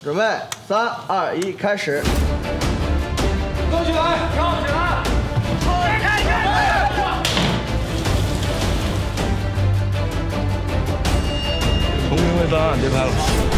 准备，3、2、1，开始。 坐起来，跳起来，开！ 重新为专案，别拍了。